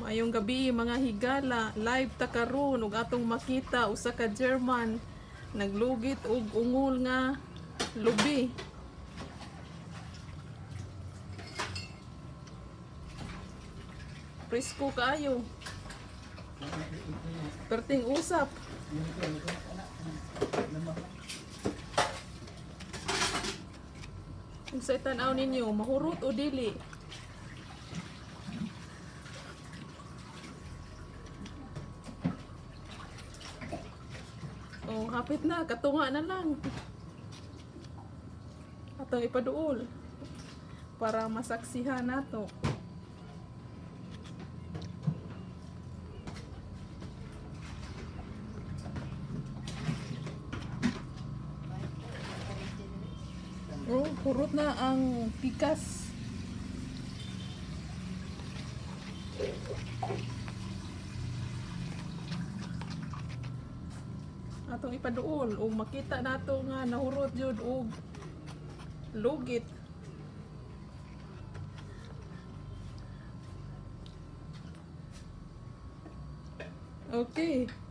Maayong gabi mga higala, live ta karon ug atong makita usa ka German naglugit og ungol nga lubi. Presko kaayo. Perting usap. Kung sa tanaw ninyo, mahurot o dili? Oh, hapit na, katunga na lang. Atong ipaduol para masaksihan nato. Oh, hurot na ang pikas. Atong ipaduol o makita nato nga nahurot jud og lugit. Okay.